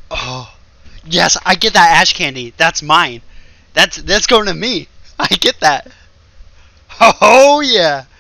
Oh, yes, I get that ash candy. That's mine. That's going to me. I get that. Oh yeah.